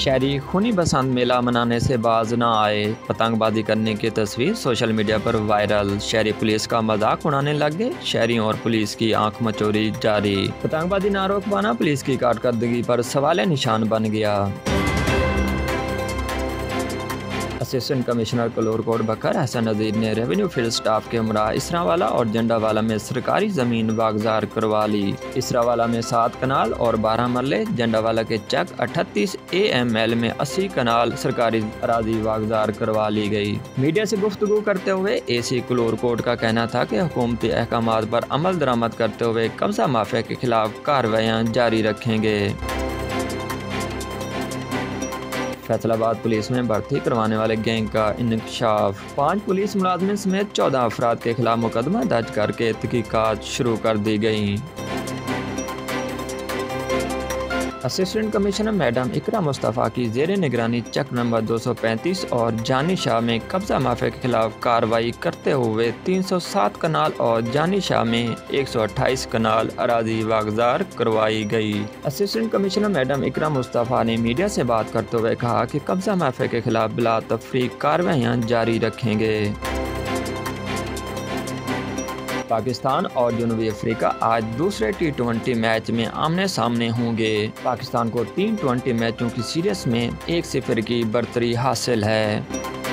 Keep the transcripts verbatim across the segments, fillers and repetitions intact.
शहरी खूनी बसंत मेला मनाने से बाज न आए, पतंगबाजी करने की तस्वीर सोशल मीडिया पर वायरल। शहरी पुलिस का मजाक उड़ाने लग गए, शहरियों और पुलिस की आंख मचोरी जारी। पतंगबाजी न रोक पाना पुलिस की कारकर्दगी पर सवाल निशान बन गया। असिस्टेंट कमिश्नर कलोरकोट बकर हसन नज़ीर ने रेवेन्यू फील्ड स्टाफ के हमरा इसरावाला और जंडावाला में सरकारी ज़मीन वागजार करवा ली। इसरावाला में सात कनाल और बारह मरले, जंडावाला के चक अठतीस ए एम एल में अस्सी कनाल सरकारी अराजी वागजार करवा ली गई। मीडिया से गुफ्तगू करते हुए ए सी कलोरकोट का कहना था कि हुकूमती अहकामात पर अमल दरामद करते हुए कब्जा माफिया के खिलाफ कार्रवाइयाँ जारी रखेंगे। फैसलाबाद पुलिस में भर्ती करवाने वाले गैंग का इंकशाफ। पाँच पुलिस मुलाजमिन समेत चौदह अफराद के खिलाफ मुकदमा दर्ज करके तहकीकात शुरू कर दी गई। Assistant commissioner madam Iqra Mustafa की जेर निगरानी चक नंबर दो सौ पैंतीस और जानी शाह में कब्जा माफिया के खिलाफ कार्रवाई करते हुए तीन सौ सात कनाल और जानी शाह में एक सौ अट्ठाईस कनाल अराजी वागजार करवाई गई। Assistant commissioner madam Iqra Mustafa ने मीडिया से बात करते हुए कहा कि कब्जा माफिया के खिलाफ बिला तफरीक कार्रवाइयाँ जारी रखेंगे। पाकिस्तान और जनूबी अफ्रीका आज दूसरे टी ट्वेंटी मैच में आमने सामने होंगे। पाकिस्तान को तीन ट्वेंटी मैचों की सीरीज में एक सिफर की बढ़तरी हासिल है।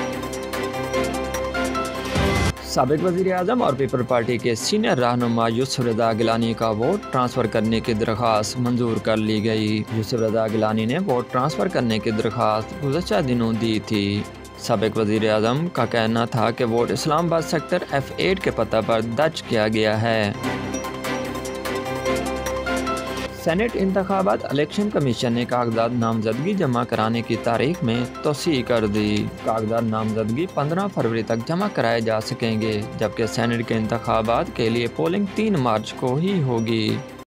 साबिक वज़ीर आज़म और पीपल पार्टी के सीनियर रहनुमा यूसुफ रज़ा गिलानी का वोट ट्रांसफ़र करने की दरख्वास्त मंजूर कर ली गई। यूसुफ रज़ा गिलानी ने वोट ट्रांसफ़र करने की दरख्वास्त गुज़श्ता दिनों दी थी। साबिक वज़ीर आज़म का कहना था कि vote Islamabad sector F eight के पता पर दर्ज किया गया है। सेनेट इंतखाबात इलेक्शन कमीशन ने कागजात नामजदगी जमा कराने की तारीख में तोसी कर दी। कागजात नामजदगी पंद्रह फरवरी तक जमा कराए जा सकेंगे, जबकि सेनेट के इंतखाबात के लिए पोलिंग तीन मार्च को ही होगी।